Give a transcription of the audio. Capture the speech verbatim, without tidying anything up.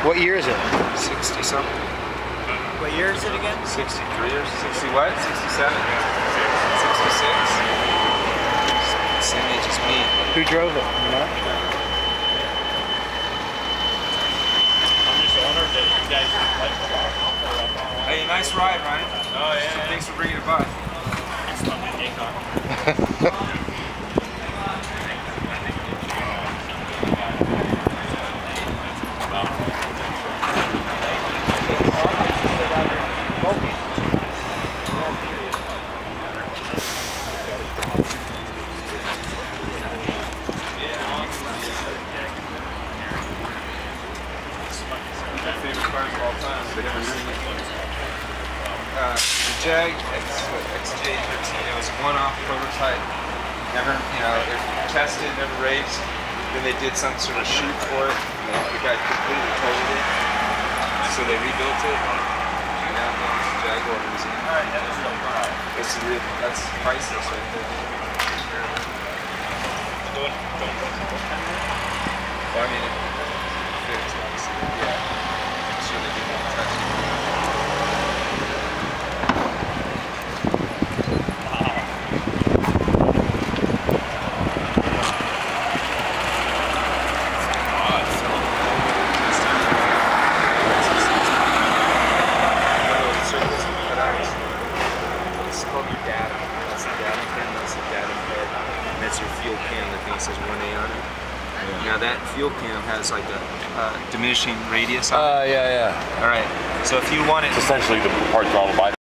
What year is it? sixty something. What year is it again? sixty-three or sixty what? sixty-seven? sixty-six? Same age as me. Who drove it? You know? Hey, nice ride, Ryan. Oh, yeah, yeah. Thanks for bringing it by. It's not my day car. My favorite cars of all time. I've never seen it. Uh, the Jag X J thirteen, it was a one-off prototype. Never, you know, it tested, never raced. Then they did some sort of shoot for it, and the guy completely totaled it. So they rebuilt it. And now it's a Jaguar museum. Alright, that was real fun. It's real, that's priceless right there. Doing, doing Well, I mean, it fits, obviously. Yeah. I'm sure they did not touch it. It's called your datum. That's the datum pin. That's the datum head. And that's your fuel cam. The thing says one A on it. Now that fuel cam has like a uh, diminishing radius on it. Uh, yeah, yeah. All right. So if you want it, It's essentially the part throttle by